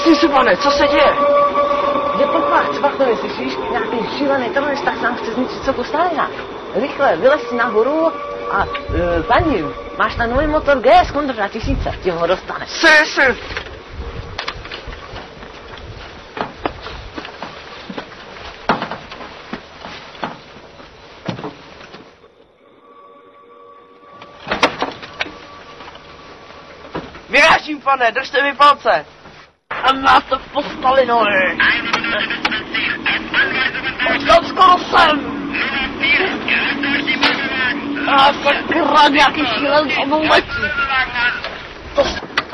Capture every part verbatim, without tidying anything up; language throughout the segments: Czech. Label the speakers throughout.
Speaker 1: Prosím se, pane, co se děje?
Speaker 2: Jde poplach, cvaknově, slyšíš? Nějaký šílený terorista sám chce zničit sochu Stalina. Rychle, vylez si nahoru a e, paní, máš ten nový motor G S Kondrža tisíce, tím ho dostaneš.
Speaker 1: Si, si. Vyrážím, pane, držte mi palce.
Speaker 2: A nás to po Stalinovi. Odkud skoro jsem. A sakra, nějaký šílenc obou letí. To...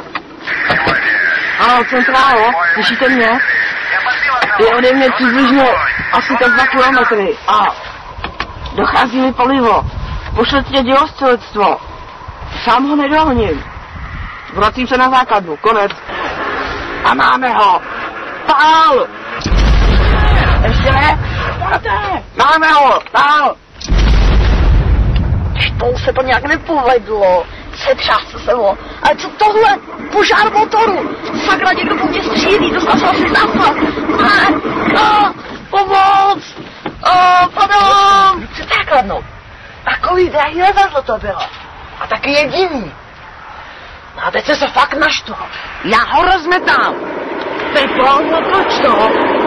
Speaker 2: Ano, centrálo, slyšíte mě? Je ode mě přibližně asi tak dva kilometry a dochází mi palivo. Pošlete dělostřelectvo. Sám ho nedohoním. Vracím se na základnu, konec. A máme ho. Pál! Ještě ne? Máme ho, pál! To se to nějak nepovedlo. Setřásl se ho. Ale co tohle? Požár motoru. Sakra, někdo po mě střílí, dostal jsem asi západ. Ne, no, pomoc! O, pardon! Co základnou? Takový drahý levezlo to bylo. A taky jediný. No a teď se se fakt naštval. Já ho rozmetám. Teď no proč to?